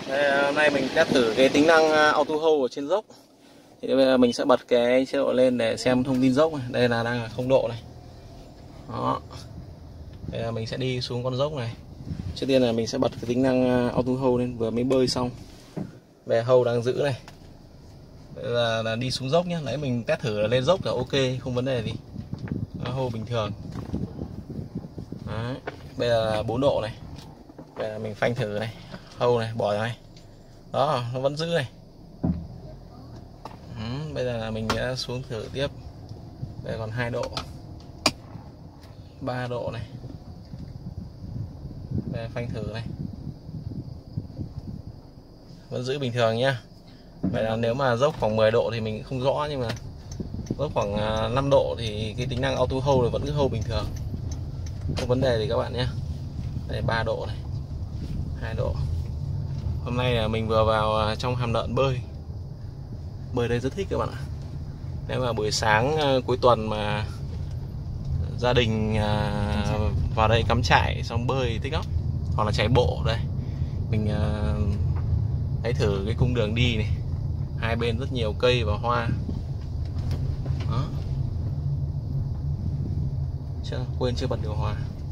Đây, hôm nay mình test thử cái tính năng auto hold ở trên dốc. Thì bây giờ mình sẽ bật cái chế độ lên để xem thông tin dốc này. Đây là đang là 0 độ này. Đó. Đây là mình sẽ đi xuống con dốc này. Trước tiên là mình sẽ bật cái tính năng auto hold lên, vừa mới bơi xong. Về hold đang giữ này. Đây là đi xuống dốc nhé. Nãy mình test thử là lên dốc là ok, không vấn đề gì. Hold bình thường. Đấy. Bây giờ là 4 độ này. Bây giờ mình phanh thử này. Hold này, bỏ ra này. Đó, nó vẫn giữ này. Bây giờ là mình sẽ xuống thử tiếp. Đây còn 2 độ, 3 độ này. Đây phanh thử này, vẫn giữ bình thường nhá. Vậy là nếu mà dốc khoảng 10 độ thì mình không rõ, nhưng mà dốc khoảng 5 độ thì cái tính năng auto hold là vẫn cứ hold bình thường, không vấn đề gì các bạn nhé. Đây 3 độ này, 2 độ. Hôm nay là mình vừa vào trong hàm lợn bơi đây rất thích các bạn ạ. Nếu mà buổi sáng cuối tuần mà gia đình vào đây cắm trại xong bơi thích lắm, hoặc là chạy bộ. Đây mình hãy thử cái cung đường đi này, hai bên rất nhiều cây và hoa. Đó. Quên chưa bật điều hòa.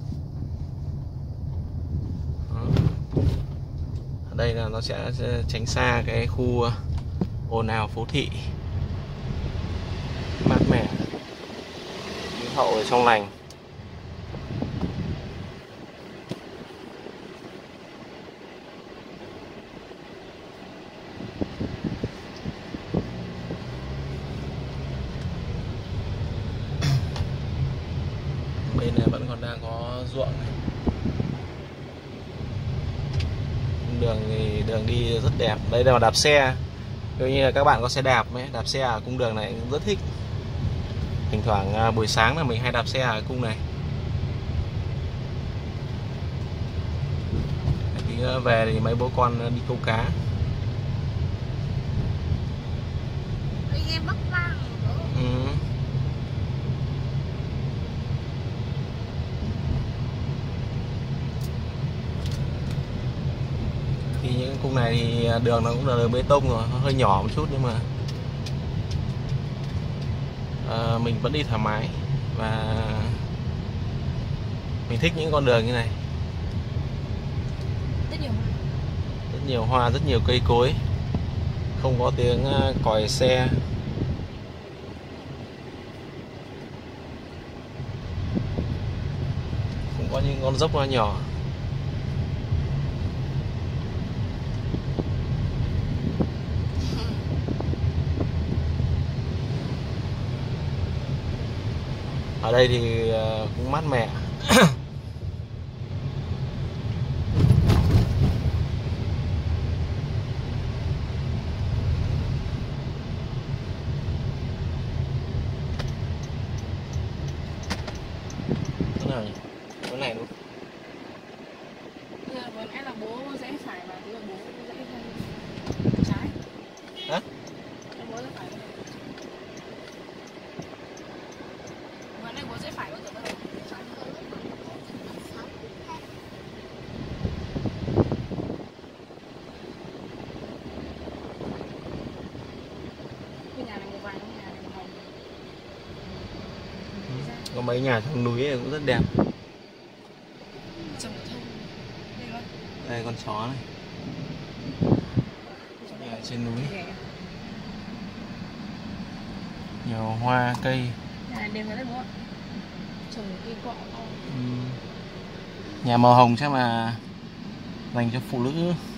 Đó. Ở đây là nó sẽ tránh xa cái khu ồn ào phố thị, mát mẻ, khí hậu ở trong lành. Bên này vẫn còn đang có ruộng này. Đường thì đường đi rất đẹp. Đây là đạp xe. Nếu như là các bạn có xe đạp ấy, đạp xe ở cung đường này cũng rất thích. Thỉnh thoảng buổi sáng là mình hay đạp xe ở cung này. Tí về thì mấy bố con đi câu cá. Thì những cung này thì đường nó cũng là đường bê tông rồi, hơi nhỏ một chút, nhưng mà mình vẫn đi thoải mái và mình thích những con đường như này. Rất nhiều hoa, rất nhiều cây cối, không có tiếng còi xe. Cũng có những con dốc hoa nhỏ. Ở đây thì cũng mát mẻ. Cái này đúng. Vừa nãy là bố rẽ phải và bây giờ bố rẽ trái. Hả? Bố rẽ phải. Vừa nãy bố rẽ phải, bây giờ bắt đầu trái. Cái nhà này một vài nhà này màu hồng. Có mấy nhà trong núi này cũng rất đẹp. Đây con chó này. Ở trên núi nhiều hoa cây. Nhà màu hồng chắc là dành cho phụ nữ.